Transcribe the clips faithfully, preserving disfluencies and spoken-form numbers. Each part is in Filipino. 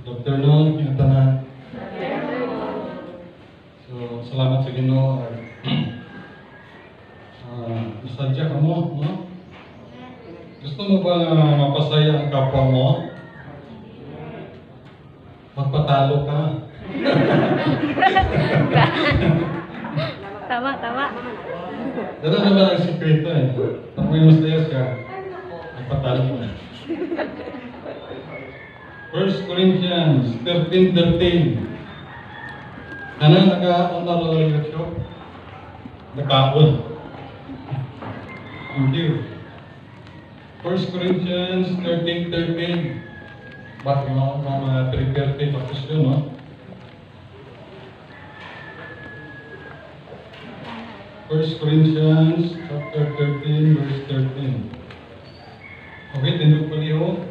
Good afternoon, yung tanan. So, salamat sa Ginoo. Ah, nasadya ka mo, no? Gusto mo ba mapasaya ang kapwa mo? Magpatalo ka. Tama, tama. Ganun naman ang sikreto eh. Pag may masaya siya, magpatalo ka. First Corinthians thirteen thirteen. Ano, naka-honor sa YouTube? Nakaon. Thank you. First Corinthians thirteen thirteen. Bakit mo mga three thirty bakit yun, no? First Corinthians chapter thirteen, verse thirteen. Okay, tindog pa niyo.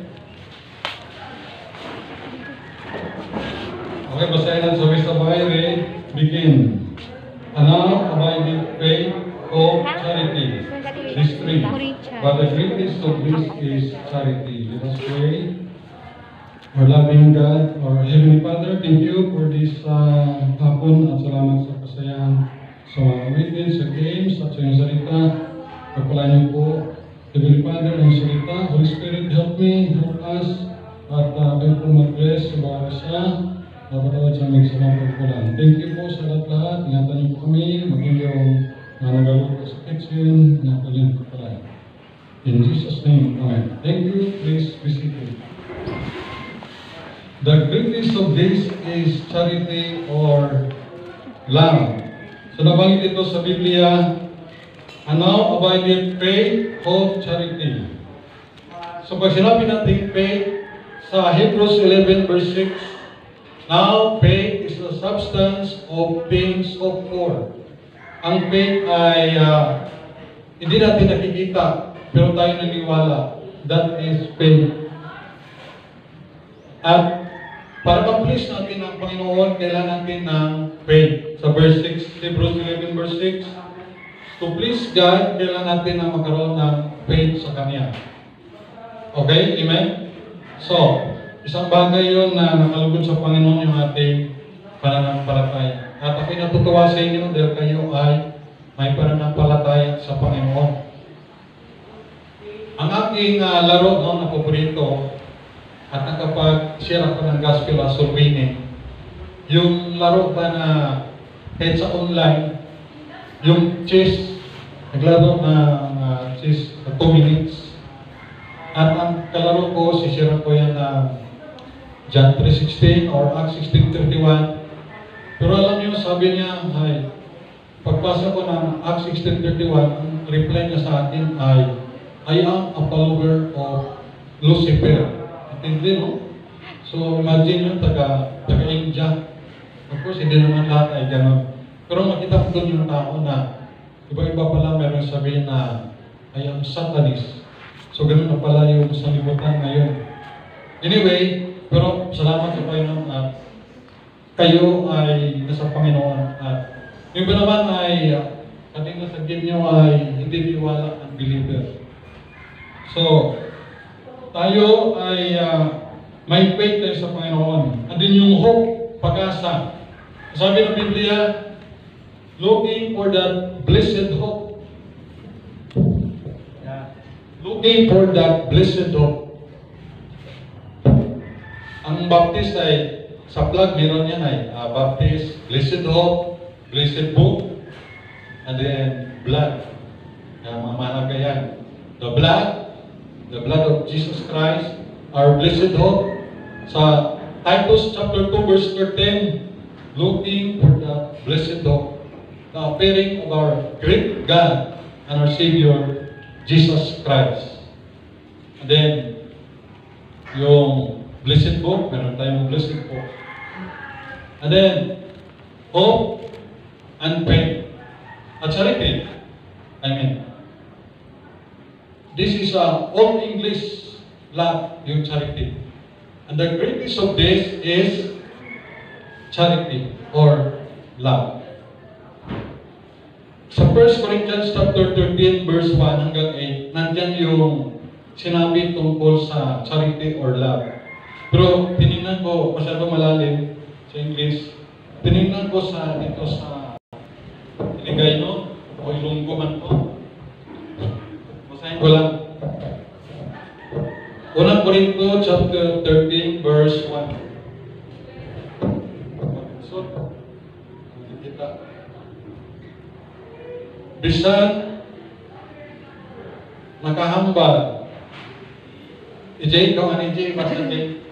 Okay, basahin ang sabay-sabay. Read, begin. And now, abide in faith, hope, charity. These three. But the greatest of these is charity. Let us pray. Our loving God, our Heavenly Father, thank you for this uh, hapon at salamat sa kasayahan sa mga awitin, sa games, at sa iyong salita. Pagpalaan niyo po, Heavenly Father, ang salita. Holy Spirit, help me, help us, at uh, kayo po mag-bless sa bawat isa. Napatawad sa aming sa mga pagpalaan. Thank you po sa lahat-lahat. Ingatan niyo po kami, maging yung uh, nagaluto sa kitchen, ingatan niyo po pala. In Jesus' name, amen. Thank you, please be seated. The greatest of these is charity or love. So nabanggit ito sa Biblia, and now abideth faith, hope, charity. So pag sinabi natin faith, sa Hebrews eleven verse six, now faith is the substance of things hoped for. Ang faith ay uh, hindi natin nakikita, pero tayo naniniwala. That is faith. At para ma-please natin ang Panginoon, kailangan natin ng faith. Sa verse six, Hebrews eleven verse six, to please God, kailangan natin na magkaroon ng faith sa Kanya. Okay? Amen? So, isang bagay yun na nakalugod sa Panginoon yung ating pananampalataya. At ako'y natutuwa sa inyo dahil kayo ay may pananampalataya sa Panginoon. Ang aking uh, laro no, na paborito, at nakapag-share ako ng gospel as winning, yung laro ba na kahit sa online, yung chess, naglaro na uh, chess na two minutes. At ang kalaro ko, sishare ko yan na John three sixteen or Acts sixteen thirty-one. Pero alam niyo, sabi niya, ay, pagpasa ko ng Acts sixteen thirty-one, ang reply niya sa akin ay, I am a follower of Lucifer. Hindi, no? So, imagine yung taga, taga-India. Of course, hindi naman lahat ay gano'n. Pero makita ko doon yung tao na iba-iba pala meron sabihin na I am Satanist. So, gano'n na pala yung sanlibutan ngayon. Anyway, pero salamat sa Panginoon at kayo ay nasa Panginoon. At yung ba naman ay ating nasagin nyo ay hindi niwala ang believer. So, tayo ay uh, may faith tayo sa Panginoon. And then yung hope, pag-asa. Sabi ng Biblia, looking for that blessed hope. Yeah. Looking for that blessed hope. Ang baptist ay, sa plug meron yan ay, uh, baptist, blessed hope, blessed book, and then blood. Yan, mga mahalaga yan. The blood, the blood of Jesus Christ, our blessed hope. Sa Titus chapter two verse thirteen, looking for the blessed hope, the appearing of our great God and our Savior, Jesus Christ. And then, yung blessed book, meron tayong blessed book. And then, hope and faith. At charity, I mean, this is a old English love, yung charity. And the greatest of this is charity or love. Sa First Corinthians chapter thirteen verse one hanggang eight, nandyan yung sinabi tungkol sa charity or love. Pero tinignan ko, masyado malalim sa English. Tinignan ko sa ito sa Iligay, no? O Ilunggo man to. Basahin ko lang. Unang Korinto chapter thirteen verse one. So, kita. Bisan nakahambal. E J, ikaw nga ni J, basta J.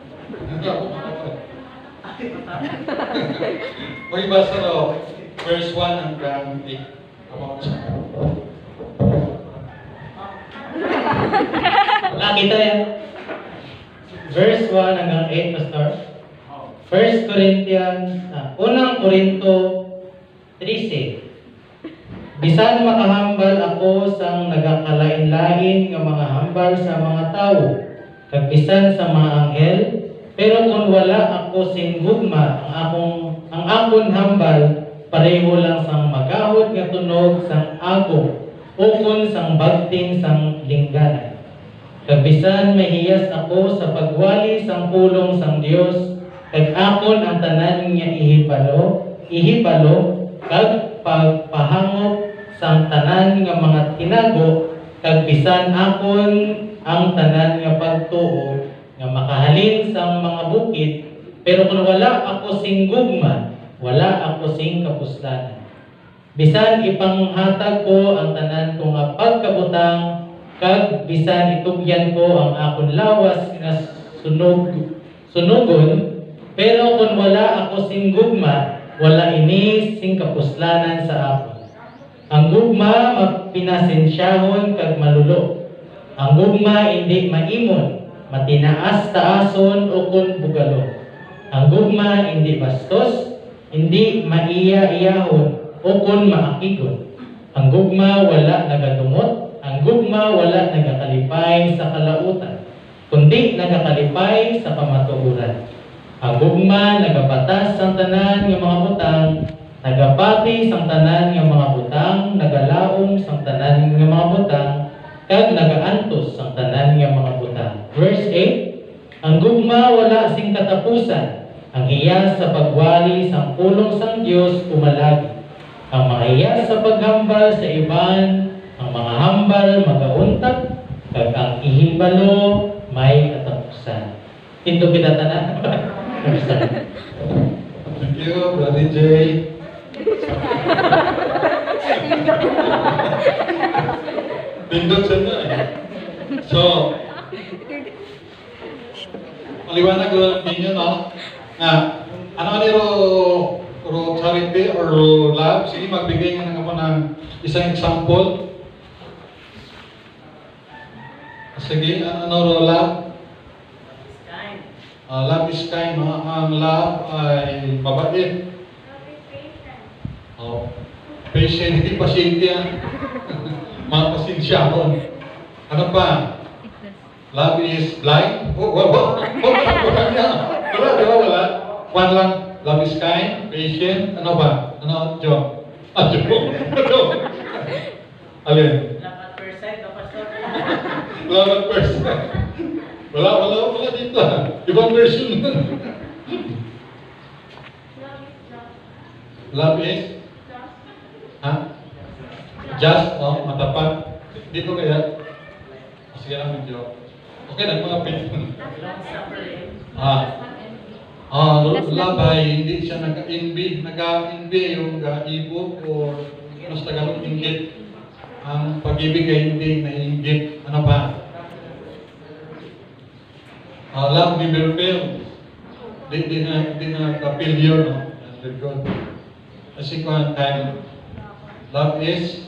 May basa daw, verse one hanggang eight. About siya. Lagi to yan. Verse one hanggang eight, Pastor. First Corinthians, ah, unang Korinto thirteen. Bisan makahambal ako sang nagakalain-lain nga mga hambal sa mga tawo, kag bisan sa mga anghel, pero kung wala ako sing gugma, ang akong ang akon hambal pareho lang sang magahod nga tunog sang ago, ukon sang bagting sang lingganan. Kag bisan mahiyas ako sa pagwali sang pulong sang Dios, kag akon ang tanan nga ihibalo, ihibalo kag pagpahangop sang tanan nga mga tinago, kag bisan akon ang tanan nga pagtuo nga makahalin sang mga bukid, pero kung wala ako sing gugma, wala ako sing kapuslanan. Bisan ipanghatag ko ang tanan ko nga pagkabutang, kag bisan itugyan ko ang akon lawas nga sunog sunugon, pero kung wala ako sing gugma, wala ini sing kapuslanan sa akon. Ang gugma mapinasensyahon kag malulo. Ang gugma hindi maimon, matinaas-taason o kun bugalo. Ang gugma hindi bastos, hindi maiya-iyahon o kun maakigon. Ang gugma wala nagadumot, ang gugma wala nagakalipay sa kalautan, kundi nagakalipay sa kamatuoran. Ang gugma nagabatas sang tanan nga mga butang, nagapati sang tanan nga mga butang, nagalaom sang tanan nga mga butang, kag nagaantos sang tanan nga mga butang. Verse eight, ang gugma wala sing katapusan, ang hiyas sa pagwali sang pulong sang Dios umalagi. Ang mga hiyas sa paghambal sa iban, ang mga hambal magauntag, kag ang ihibalo may katapusan. Tinto kita tanan. Thank you, Brother J. Pindot siya na eh. So, maliwanag ko ninyo, no? Nga, ano ka niro ro charity or love? Sige, magbigay nga naman ng isang example. Sige, ano ro love? Uh, love is kind, no? Ang love ay mabait. Oh, patient, hindi pasyente yan. Mga pasensyahon. Ano pa? Love is blind? Oh, wow, wow. Oh, wala niya. Wala, di ba? Wala. One lang. Love is kind, patient. Ano ba? Ano, John? Ah, John. John. Alin? Love at first sight, no, Pastor? Love at first sight. Wala, wala, wala dito. Ibang version. Love is? Ha? Just, oh, matapat. Dito kaya? Sige lang medyo. Okay na, mga pin. Ah. Ah, love ay hindi siya nag-envy. Nag-envy yung gaibot o mas Tagalog inggit. Ang pag-ibig ay hindi na-inggit. Ano pa? Uh, love never fails. Di, di na, di na ka-failure, no? With God. Kasi kung time, love is,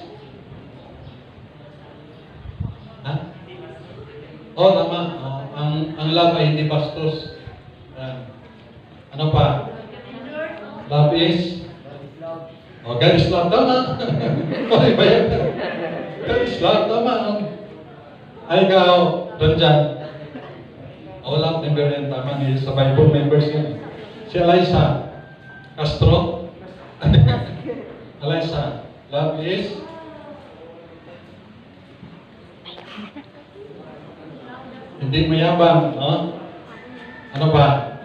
ha? Oh, tama. Oh, ang, ang love ay hindi bastos. Uh, ano pa? Love is, oh, God is love, tama. Okay ba yan? God is love, tama. No? Ay, ikaw, doon dyan. Oh, love member yan, tama ni sa Bible members yan. Si Eliza Castro. Eliza, love is hindi mayabang, no? Ano ba?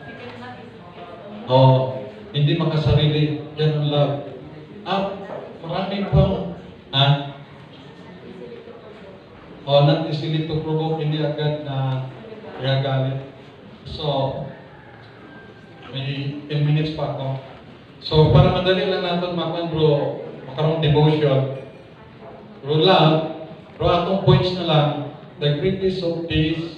Oh, hindi makasarili. Yan ang love. At marami pang, ha? Oh, not easily to provoke, hindi agad na gagalit. So, may ten minutes pa ako. So, para madali lang natin makon bro, makaroon devotion. Bro, love, bro, atong points na lang, the greatest of these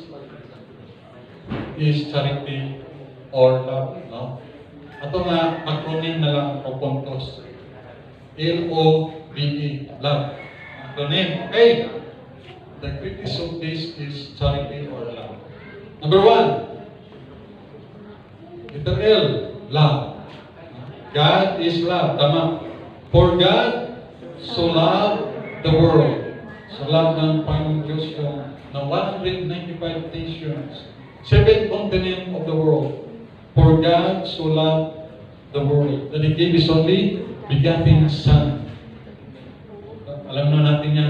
is charity or love, no? Ato nga, acronym na lang o puntos. L O V E, love. Acronym, okay? The greatest of this is charity or love. Number one, letter L, love. God is love, tama. For God so loved the world. Sa love ng Panginoong Diyos yung na one hundred ninety-five nations, seven continents of the world. For God so loved the world that He gave His only begotten Son. Alam na natin yan.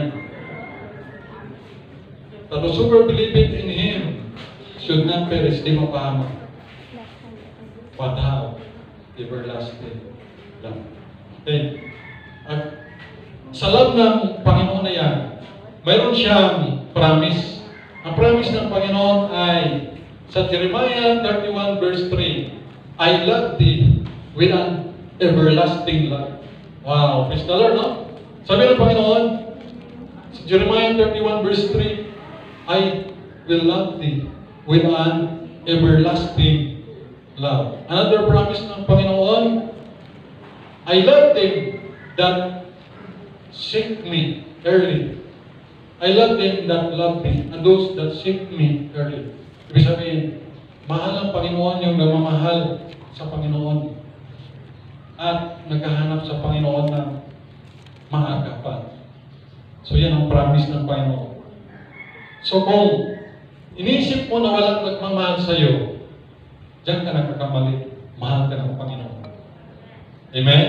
That whosoever believeth in Him should not perish, di mapahamak, but have everlasting life. Okay. At sa love ng Panginoon na yan, mayroon siyang promise. Ang promise ng Panginoon ay sa Jeremiah thirty-one verse three, I love thee with an everlasting love. Wow, praise the Lord, no? Sabi ng Panginoon, sa Jeremiah thirty-one verse three, I will love thee with an everlasting love. Another promise ng Panginoon, I love them that seek me early. I love them that love me, and those that seek me early. Ibig sabihin, mahal ang Panginoon yung namamahal sa Panginoon at naghahanap sa Panginoon ng maaga pa. So yan ang promise ng Panginoon. So kung iniisip mo na walang nagmamahal sa iyo, diyan ka nagkakamali. Mahal ka ng Panginoon. Amen?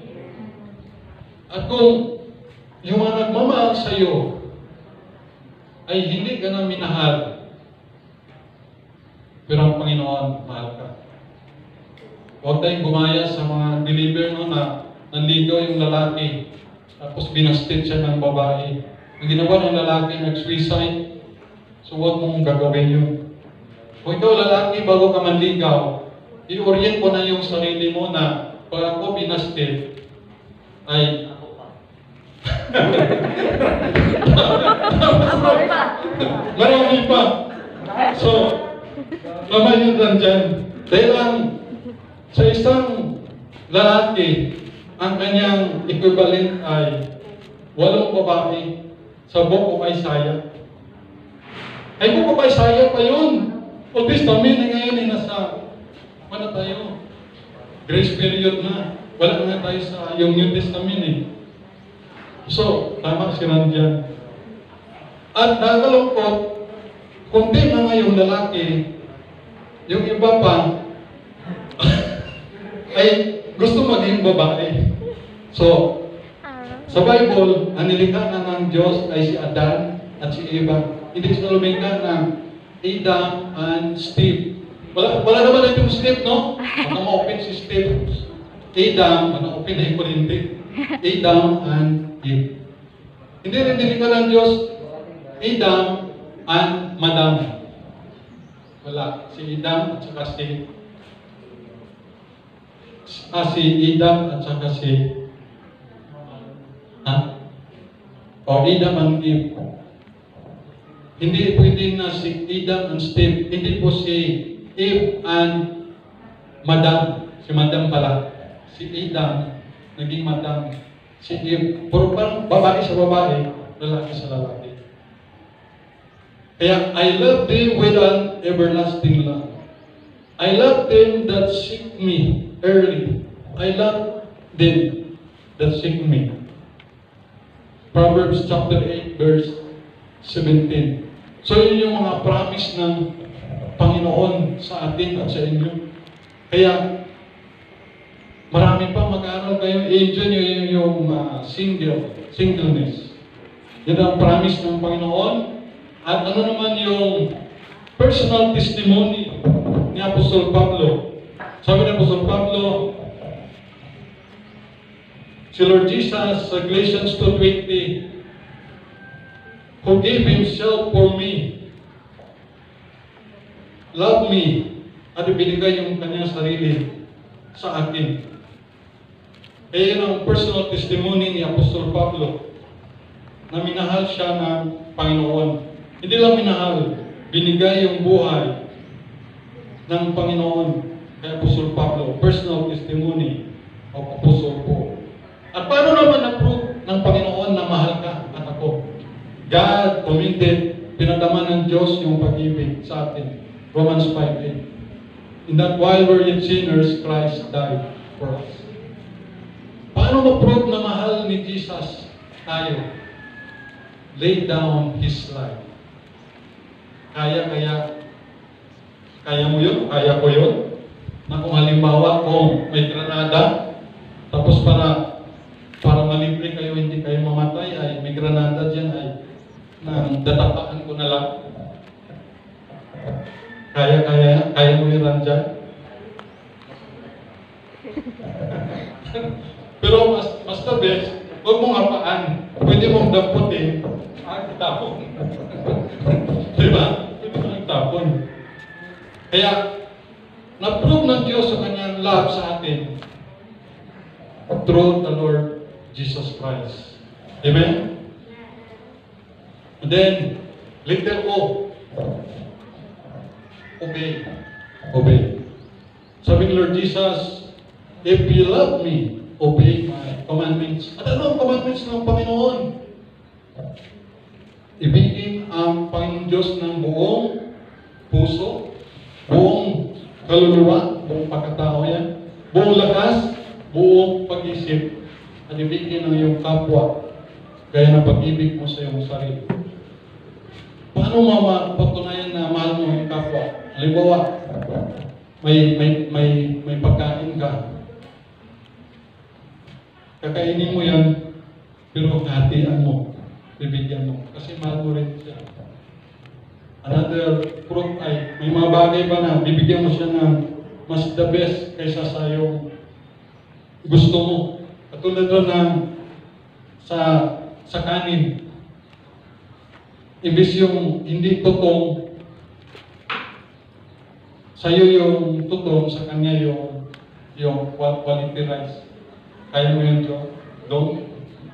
At kung yung mga nagmamahal sa iyo ay hindi ka na minahal, pero ang Panginoon, mahal ka. Huwag tayong gumaya sa mga believer no, na nanligaw yung lalaki tapos binastit siya ng babae. Ang ginawa ng lalaki, nag-suicide. So huwag mong gagawin yun. Kung ikaw lalaki, bago ka manligaw, i-orient mo na yung sarili mo na pag ako binastit, ay marami pa. So, tama yun lang dyan. Dahil lang, sa isang lalaki, ang kanyang equivalent ay walong babae sa Book of Isaiah. Ay, Book of Isaiah pa yun. Old Testament na ngayon ay nasa, ano tayo? Grace period na. Wala na tayo sa yung New Testament eh. So, tama si Ranjan. At nakalungkot, kundi na nga yung lalaki, yung iba pa, ay gusto maging babae. So, sa Bible, ang nilikha na ng Diyos ay si Adan at si Eva. Hindi sila lumikha ng Adam and Steve. Wala, wala naman itong Steve, no? Baka ma-open si Steve. Adam, ma-open na yung Korinti. Adam and Eve. Hindi rin nilikha ng Diyos Adam and Madam. Wala. Si Adam at saka si ah, si Adam at saka si ha? O Adam and Eve. Hindi pwede na si Adam and Steve. Hindi po si Eve and Madam. Si Madam pala. Si Adam naging Madam. Si Eve. Puro parang babae sa babae, lalaki sa lalaki. Kaya, I love them with an everlasting love. I love them that seek me early. I love them that seek me. Proverbs chapter eight, verse seventeen. So, yun yung mga promise ng Panginoon sa atin at sa inyo. Kaya, marami pa mag-aaral kayo. I-enjoy nyo yung, yung uh, single, singleness. Yan ang promise ng Panginoon. At ano naman yung personal testimony ni Apostol Pablo. Sabi ni Apostol Pablo, si Lord Jesus sa Galatians two twenty, who gave Himself for me, love me, at ibinigay yung kanyang sarili sa akin. Kaya yun ang personal testimony ni Apostol Pablo na minahal siya ng Panginoon. Hindi lang minahal, binigay yung buhay ng Panginoon kay Apostol Pablo. Personal testimony of Apostle Paul. At paano naman na-prove ng Panginoon na mahal ka at ako? God committed, pinagdaman ng Diyos yung pag-ibig sa atin. Romans five eight. In that while we're yet sinners, Christ died for us. Paano ma-prove na mahal ni Jesus tayo? Lay down His life. Kaya, kaya, kaya mo yun? Kaya ko yun? Na kung halimbawa, kung may granada, tapos para para malibre kayo, hindi kayo mamatay, ay may granada dyan, ay nang datapakan ko na lang. Kaya, kaya, kaya mo yun dyan? Pero mas, mas the best, huwag mong hapaan. Pwede mong damputin, ah, tapon. Diba? Pwede mong tapon. Kaya, na-prove ng Diyos sa kanyang love sa atin through the Lord Jesus Christ. Amen? And then, letter O. Obey. Obey. Sabi ni Lord Jesus, if you love me, obey my commandments. At ano ang commandments ng Panginoon? Ibigin ang Panginoon Diyos ng buong puso, buong kaluluwa, buong pagkatao yan, buong lakas, buong pag-isip, at ibigin ang iyong kapwa, gaya ng pag-ibig mo sa iyong sarili. Paano mapatunayan na mahal mo yung kapwa? Halimbawa, may, may, may, may pagkain ka. Kakainin mo yan, pero hatian mo, bibigyan mo. Kasi mahal mo rin siya. Another proof ay, may mga bagay ba na bibigyan mo siya ng mas the best kaysa sa yung gusto mo. Katulad doon na sa, sa kanin. Ibig yung hindi tutong, sa'yo yung tutong, sa kanya yung, yung quality rice. Kaya mo yun, Joe? Don't.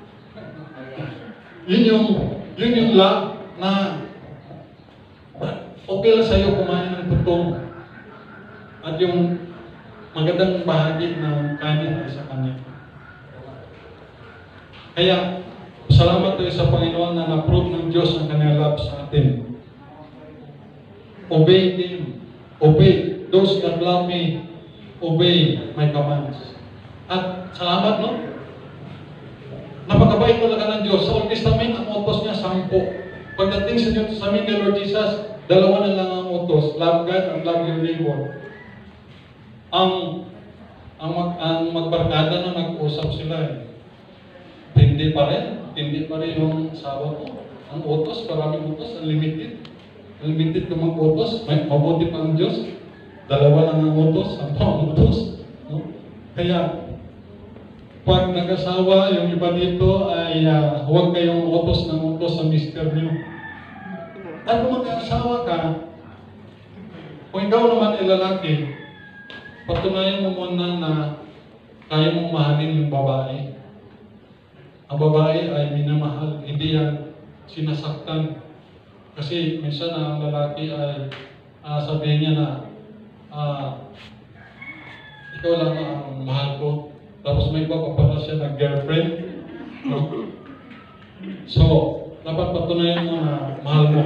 Yun yung, yun yung love na okay lang sa'yo kumain ng tutong. At yung magandang bahagi ng kanin ay sa kanya. Kaya, salamat tayo sa Panginoon na na-prove ng Diyos ang kanyang love sa atin. Obey Him. Obey. Those that love me, obey my commands. At salamat, no? Napakabait talaga ng Diyos. Sa Old Testament, ang utos niya, sampo. Pagdating sa Diyos, sa amin kay Lord Jesus, dalawa na lang ang utos. Love God and love your neighbor. Ang ang, mag, ang magbarkada na nag-usap sila eh. Hindi pa rin. Hindi pa rin yung asawa ko. Ang utos, maraming utos, unlimited. Unlimited kung mag-utos. May mabuti pa ang Diyos. Dalawa lang ang utos, sampo ang utos. No? Kaya, pag nag-asawa, yung iba dito ay uh, huwag kayong utos ng utos sa mister niyo. At kung mag-asawa ka, kung ikaw naman ay lalaki, patunayan mo muna na kaya mong mahalin yung babae. Ang babae ay minamahal, hindi yan sinasaktan. Kasi minsan ang lalaki ay uh, sabihin niya na uh, ikaw lang ang mahal ko. Tapos may iba pa pala siya na girlfriend. No? So, dapat patunayan mo na mahal mo.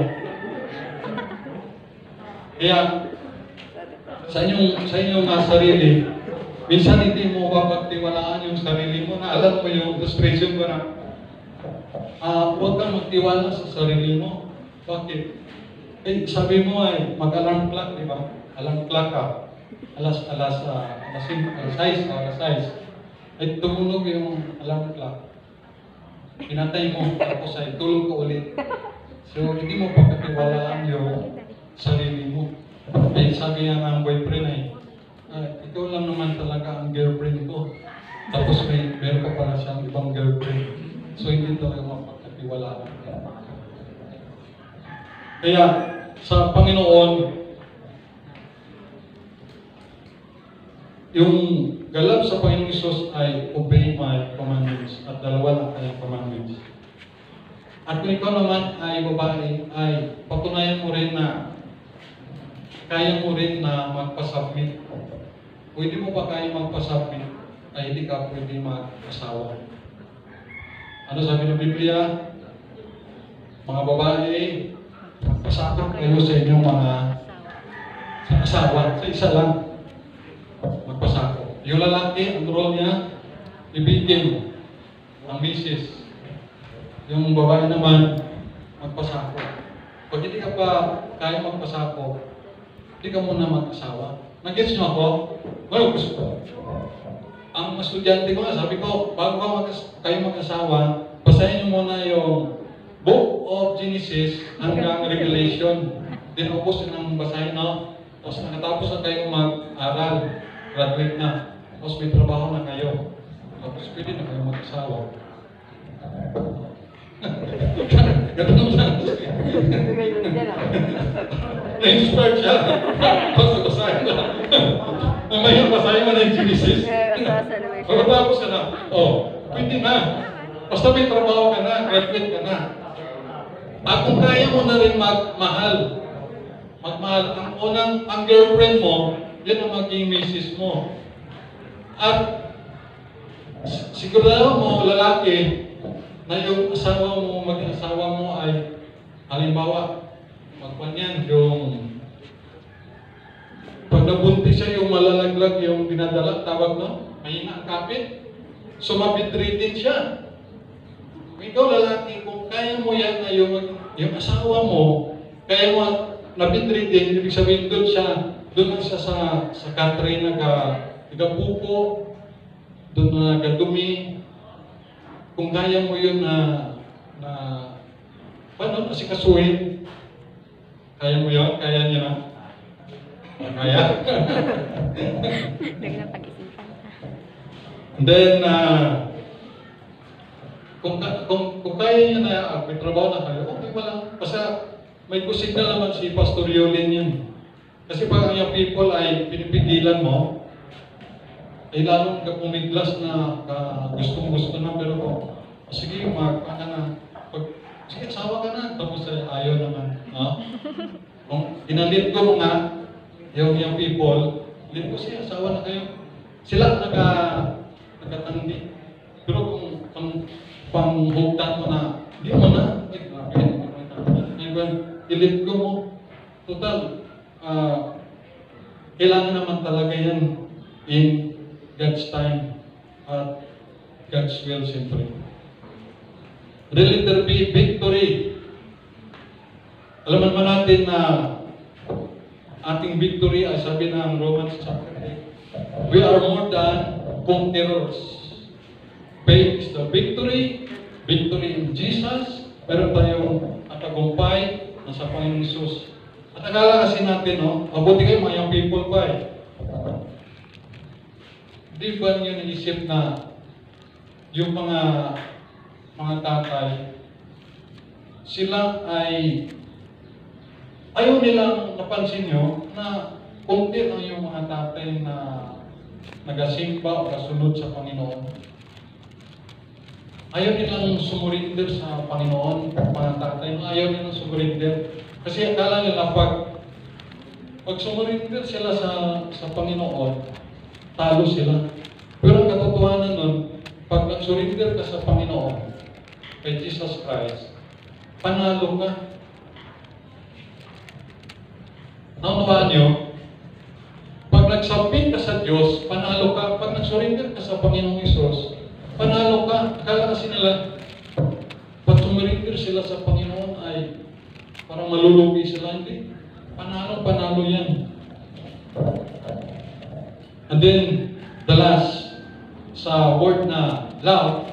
Kaya, sa inyong, sa inyong uh, sarili, minsan hindi mo mapagtiwalaan yung sarili mo na alam mo yung frustration ko na uh, huwag kang magtiwala sa sarili mo. Bakit? Eh, sabi mo ay mag-alarm clock, di ba? Alarm clock ka. Alas, alas, uh, alas, alas, alas, alas, alas, ay tumunog yung alarm clock. Pinatay mo, tapos ay tulog ka ulit. So, hindi mo pagkatiwalaan yung sarili mo. Eh, sabi nga ng boyfriend ay, ah, ikaw lang naman talaga ang girlfriend ko. Tapos may meron ka pala siyang ibang girlfriend. So hindi talaga mapagkatiwalaan. Kaya sa Panginoon, yung galap sa Panginoong Isus ay obey my commandments at dalawa lang kayong commandments. At kung ikaw naman ay babae, ay patunayan mo rin na kaya mo rin na magpasubmit. Kung hindi mo pa kaya magpasubmit, ay hindi ka pwede mag-asawa. Ano sabi ng Biblia? Mga babae, magpasakot kayo sa inyong mga sa asawa, sa isa lang. Magpasakot. Yung lalaki, ang role niya, ibigin ang misis. Yung babae naman, magpasakot. Pag hindi ka pa kaya magpasakot, hindi ka muna mag-asawa. Nag-gets nyo ako? Well, gusto ko. Ang estudyante ko nga, sabi ko, bago ka mag kayo mag-asawa, basahin nyo muna yung Book of Genesis hanggang Revelation. Then, upos ng basahin, no? Tapos, nakatapos na kayo mag-aral. Graduate na. Tapos, may trabaho na kayo. Tapos, pwede na kayo mag-asawa. Ganun naman lang. Na-inspired siya. Tapos, basahin na. Mamaya, basahin mo na yung Genesis. Pagkatapos ka na, oh, pwede na. Basta may trabaho ka na, graduate ka na. At kung kaya mo na rin magmahal, magmahal, ang unang, ang girlfriend mo, yan ang maging misis mo. At sigurado mo, lalaki, na yung asawa mo, maging asawa mo ay, halimbawa, magpanyan, yung pag nabuntis siya, yung malalaglag, yung dinadala, tawag no, mahina ang kapit, sumabit-ridden siya. Kung ikaw lalaki, kung kaya mo yan na yung, yung asawa mo, kaya mo nabit-ridden, ibig sabihin doon siya, doon lang siya sa, sa country na nagapupo, doon na nagadumi. Kung kaya mo yun na, na paano, kasi kasuhin, kaya mo yun, kaya niya na. Kaya. And then, uh, kung, kung, kung kaya niya na, uh, may trabaho na kayo, okay wala. Basta may kusignal naman si Pastor Yolin yan. Kasi pag ang yung people ay pinipigilan mo, ay lalong ka pumiglas na uh, gustong-gusto na, pero kung, oh, sige, mag, ka na, pag, sige, asawa ka na, tapos ay ayaw naman. No? Kung inalit ko nga, yung yung people, lit ko siya, asawa na kayo. Sila naga, nagatandi. Pero kung, kung panghugtan mo na, hindi mo na, ay, grabe, ngayon, ilit ko mo, total, uh, kailangan naman talaga yan in God's time at God's will, siyempre. Will there be victory? Alam naman natin na ating victory ay sabi ng Romans chapter eight. We are more than conquerors. Faith is the victory, victory in Jesus. Meron tayong atagumpay na sa Panginoong Isus. At akala kasi natin, no, mabuti kayo mga young people pa eh. Di ba niyo naisip na yung mga mga tatay, sila ay ayaw nilang napansin nyo na kunti lang yung mga tatay na nagasimba o kasunod sa Panginoon. Ayaw nilang sumurinder sa Panginoon, mga tatay, ayaw nilang sumurinder. Kasi akala nila pag, pag sumurinder sila sa, sa Panginoon, talo sila. Pero ang katotohanan nun, pag nag-surrender ka sa Panginoon, kay Jesus Christ, panalo ka. Naunawaan nyo, pag nag-submit ka sa Diyos, panalo ka. Pag nag-surrender ka sa Panginoong Isus, panalo ka. Akala kasi nila, pag sumurinder sila sa Panginoon ay parang malulugi sila. Hindi. Panalo, panalo yan. And then, the last, sa word na love,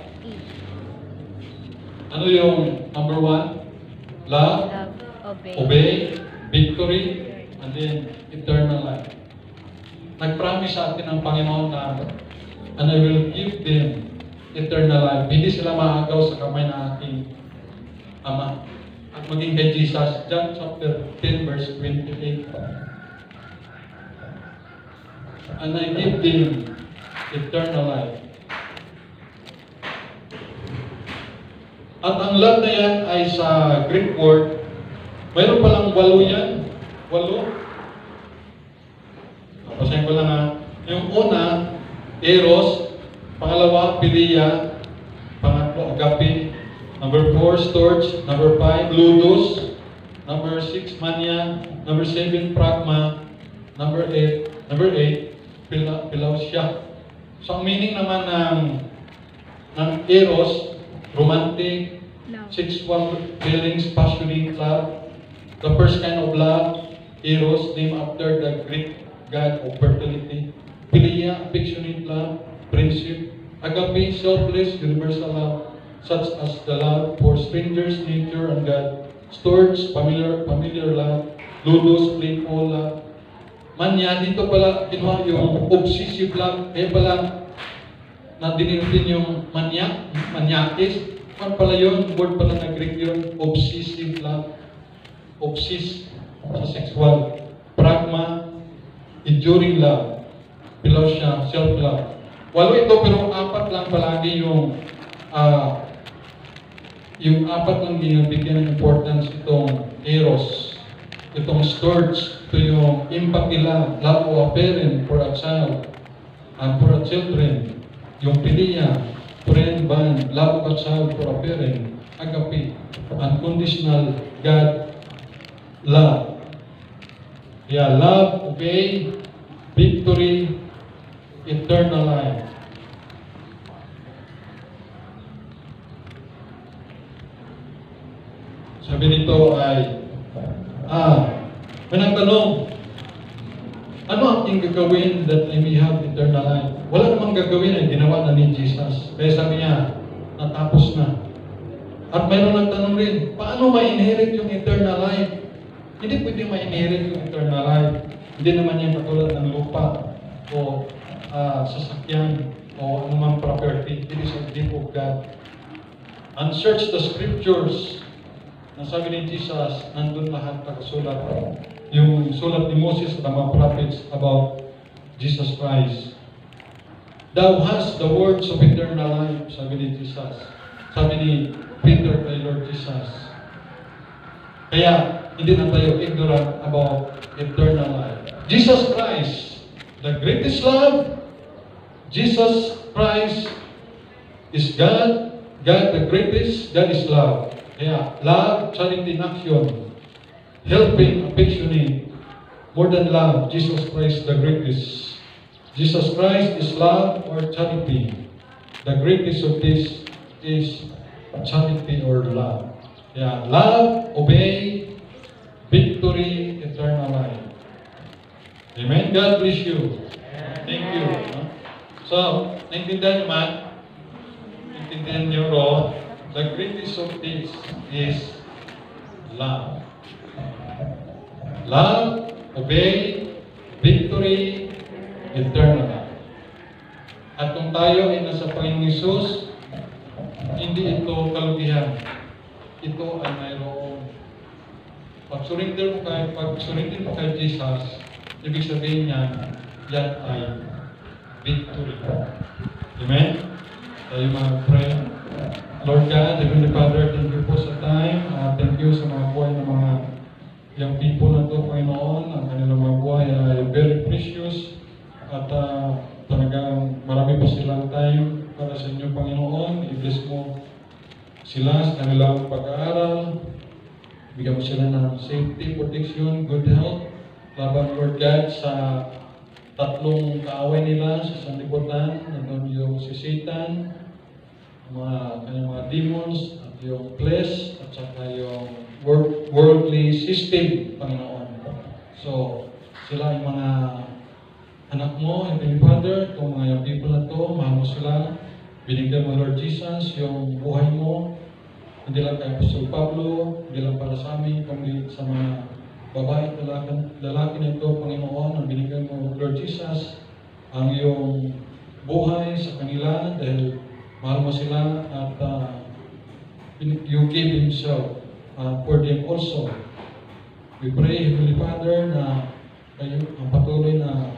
ano yung number one? Love, Love, obey. obey, victory, and and then eternal life. Nag-promise sa atin ang Panginoon na, and I will give them eternal life. Hindi sila maagaw sa kamay ng aking Ama. At maging kay Jesus, John chapter ten verse twenty-eight. And I give them eternal life. At ang love na yan ay sa Greek word, mayroon palang walo yan. Walo. Pasahin ko lang ha. Yung una, eros. Pangalawa, philia. Pangatlo, agape. Number four, storge. Number five, ludus. Number six, mania. Number seven, pragma. Number eight, number eight, pila, pilausia. So, ang meaning naman ng, ng eros, romantic, sexual feelings, passionate love. The first kind of love, eros, named after the Greek god of fertility. Philia, affectionate love, friendship. Agape, selfless, universal love, such as the love for strangers, nature, and God. Storge, familiar, familiar love. Ludus, playful love. Mania, dito pala kinuha yung obsessive love. Kaya pala na dinitin yung mania, maniakis. Ano pala yun? Word pala na Greek yun. Obsessive love. Obsess sa sexual. Pragma, enduring love. Pilausia, self-love. Walo ito pero apat lang palagi yung uh, yung apat lang yung bigyan ng importance itong eros, itong storge, ito yung empathy love, love of a parent for a child and for a children, yung philia, friend bond, love of a child for a parent, agape, unconditional God love. Yeah, love, obey, victory, eternal life. Sabi nito ay, ah, may nagtanong, ano ang ating gagawin that I may have eternal life? Wala namang gagawin ay ginawa na ni Jesus. Kaya sabi niya, natapos na. At mayroon nagtanong rin, paano ma-inherit yung eternal life? Hindi pwede ma-inherit yung eternal life. Hindi naman yan katulad ng lupa o uh, sasakyan o anumang property. It is a gift of God. And search the scriptures. Nasabi ni Jesus, nandun lahat nakasulat. Yung sulat ni Moses at mga prophets about Jesus Christ. Thou hast the words of eternal life, sabi ni Jesus. Sabi ni Peter kay Lord Jesus. Kaya, hindi na tayo ignorant about eternal life. Jesus Christ, the greatest love. Jesus Christ is God. God the greatest. God is love. Kaya, love, charity in action. Helping, affectionate. More than love, Jesus Christ the greatest. Jesus Christ is love or charity. The greatest of this is charity or love. Yeah, love, obey, victory, eternal life. Amen? God bless you. Thank you. So, naintindihan nyo man? Naintindihan nyo ro? The greatest of this is love. Love, obey, victory, eternal life. At kung tayo ay nasa Panginoong Hesus, hindi ito kalugihan. Ito ay mayroong pag-surrender mo kay, pag-surrender mo kay Jesus, ibig sabihin niya, yan ay victory. Amen? Tayo mga friend. Lord God, Heavenly Father, thank you po sa time. Uh, thank you sa mga buhay ng mga young people na ito, Panginoon. Ang kanilang mga buhay ay very precious. At uh, talagang marami pa silang time para sa inyo, Panginoon. I-bless mo sila sa kanilang pag-aaral. Bigyan mo sila ng safety, protection, good health. Laban, Lord God, sa tatlong kaaway nila sa sanlibutan. Nandun yung si Satan, mga kanyang mga demons, at yung flesh, at saka yung worldly system, Panginoon. So, sila yung mga anak mo, Heavenly Father, itong mga young people na to, mahal mo sila. Binigyan mo, Lord Jesus, yung buhay mo, hindi lang kay Apostol Pablo, hindi lang para sa amin, kundi sa mga babae at lalaki, lalaki na ito, Panginoon, ang binigay mo, Lord Jesus, ang iyong buhay sa kanila dahil mahal mo sila at uh, you gave Himself uh, for them also. We pray, Heavenly Father, na kayo ang patuloy na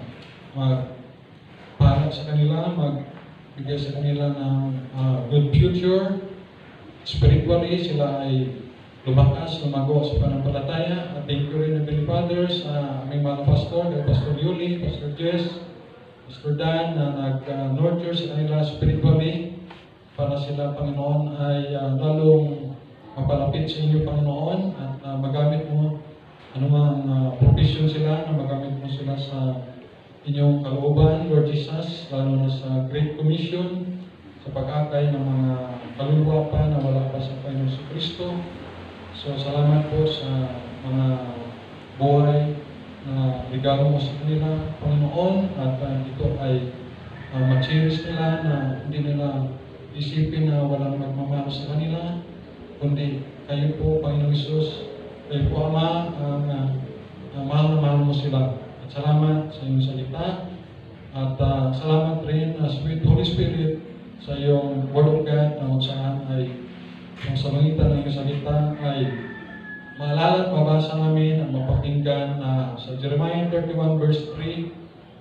magpahal sa kanila, magbigay sa kanila ng uh, good future. Spiritually, sila ay lumakas, lumago sa pananampalataya. At thank you rin, Heavenly Father, sa aming mga pastor, kay Pastor Yuli, Pastor Jess, Pastor Dan, na nag-nurture sa kanila spiritually para sila, Panginoon, ay uh, lalong mapalapit sa inyo, Panginoon, at uh, magamit mo anumang uh, provision sila, na magamit mo sila sa inyong kalooban, Lord Jesus, lalo na sa Great Commission, sa pag-akay ng mga kaluluwa pa na wala pa sa Panginoon sa Kristo. So, salamat po sa mga buhay na regalo mo sa kanila, Panginoon, at uh, ito ay uh, ma-cherish nila, na hindi nila isipin na walang magmamahal sa kanila, kundi kayo po, Panginoon Hesus, kayo po, Ama, ang uh, uh, mahal na mahal mo sila. At salamat sa iyong salita, at uh, salamat rin, uh, sweet Holy Spirit, sa iyong Word of God, na kung saan ay kung sa mangitan ng iyong salita ay maalala at mabasa namin at mapakinggan na sa Jeremiah thirty-one verse three,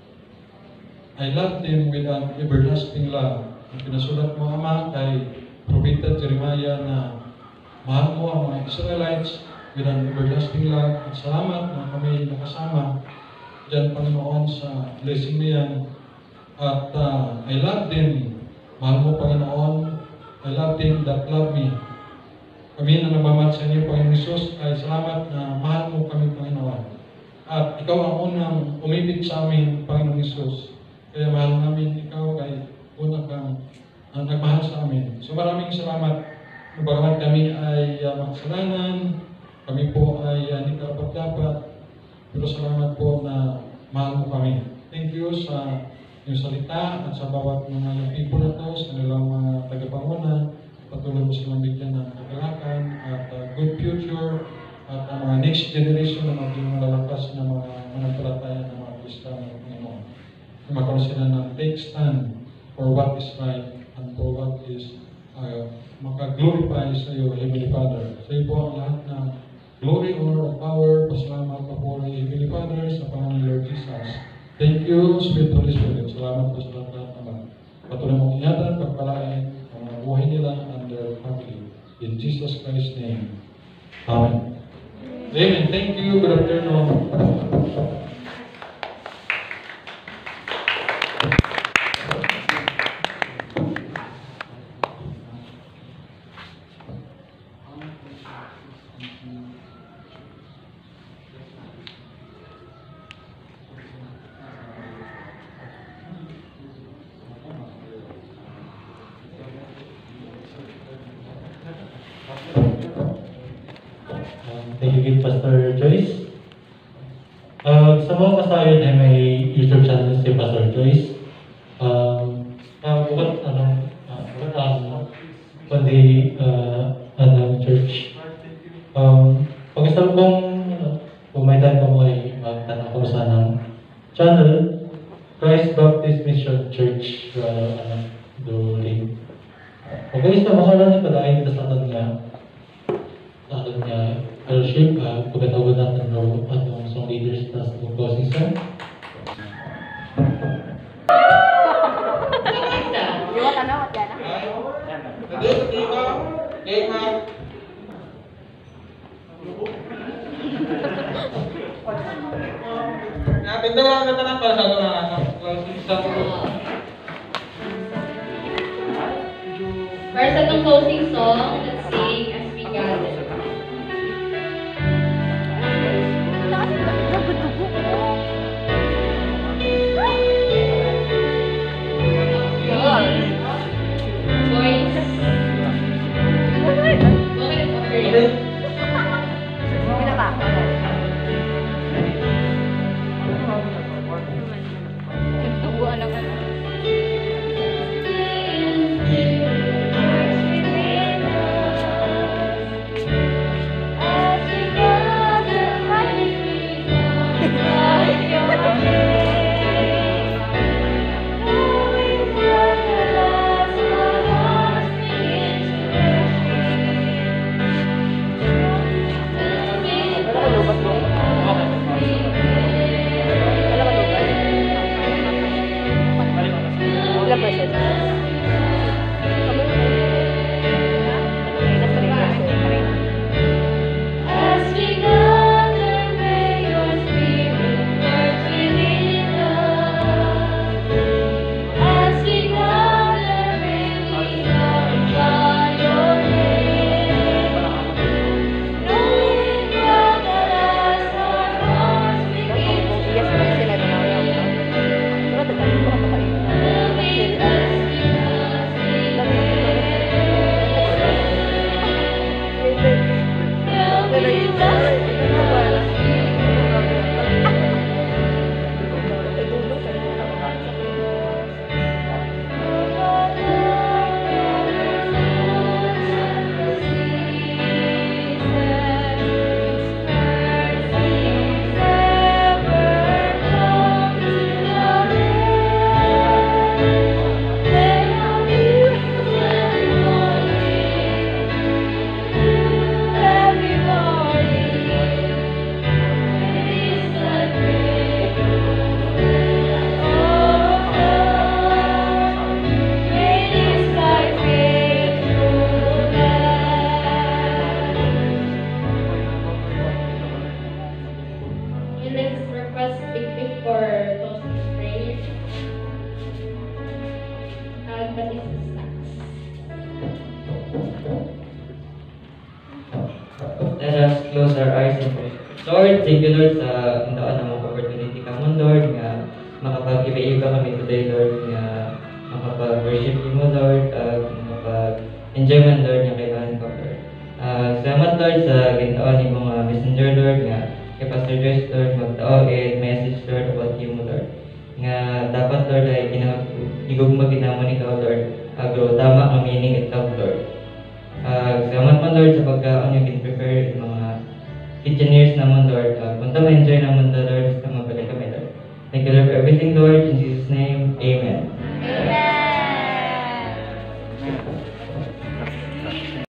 I love them with an everlasting love. Ang pinasulat mo, Ama, kay Propeta Jeremiah na mahal mo ang mga Israelites with an everlasting love. At salamat na kami nakasama dyan, Panginoon, sa blessing niyan. At uh, I love them. Mahal mo, Panginoon. I love them that love me. Kami na nagmamahal sa inyo, Panginoon Hesus, ay salamat na mahal mo kami, Panginoon. At ikaw ang unang umibig sa amin, Panginoon Hesus. Kaya mahal namin ikaw, kay una kang uh, nagmahal sa amin. So maraming salamat. Bagamat kami ay uh, makasalanan, kami po ay uh, hindi karapat-dapat, pero salamat po na mahal mo kami. Thank you sa iyong salita at sa bawat mga people na to, sa kanilang mga tagapanguna. Patuloy mo silang bigyan ng kagalakan at uh, good future at ang uh, mga next generation na maging malalakas na mga manampalataya ng mga Kristiyano ng Panginoon. Magkaroon sila ng take stand for what is right and for what is uh, maka-glorify sa iyo, Heavenly Father. Sa iyo po ang lahat ng glory, honor, at power, pasalamat, papuri, Heavenly Father, sa pangalan ni Lord Jesus. Thank you, Sweet Holy Spirit. Salamat po sa lahat, Ama. Patuloy mong ingatan, pagpalain ang mga buhay nila and their family. In Jesus Christ's name. Amen. Amen. Thank you. Good afternoon. Thank you, Kid Pastor Joyce. Uh, sa mga kasayon ay may YouTube channel si Pastor Joyce. Um, uh, bukat ano, uh, bukat ano, kundi uh, ano, church. Um, pag-isang kong, ano, kung may time ko ay magtanong ko sa ng channel, Christ Baptist Mission Church, uh, ano, Duling. Okay, sa mga lang ipadahin kita sa atin niya. Sa atin niya, fellowship, uh, pagkatawag natin ng atong song leaders na sa closing song. Iwan ka na, wag yan na. Hindi, hindi ka. Game ha. Natin daw ang natanang para sa doon na sa Para sa itong closing song, let's sing as we gather. Voice. Bakit ang offer? Nagtubuan lang ano. As we gather, may your spirit work within us. As we gather, may we glorify your name. Knowing well that as our hearts begin to pray, will be blessed because we will be blessed because let's request a gift for those prayers. Uh, but this is stacks. Let us close our eyes and pray. Lord, thank you Lord sa intaan na mong opportunity ka mo Lord nga makapag-iba-iba kami today Lord nga makapag-worship mo Lord at makapag-enjoy man Lord nga kailangan ko Lord. Uh, salamat Lord sa gintaan ni mga messenger Lord nga kay Pastor Joyce Lord magtao and message Lord about you mo Lord. Nga dapat Lord ay ginagigugma ginamon ikaw Lord agro tama ang meaning itself Lord. Uh, salamat man Lord sa pagkaon yung in-prepare mga kitcheneers naman Lord. Uh, punta ma-enjoy naman Lord sa mabalik kami Lord. Thank you Lord for everything Lord. In Jesus' name, Amen.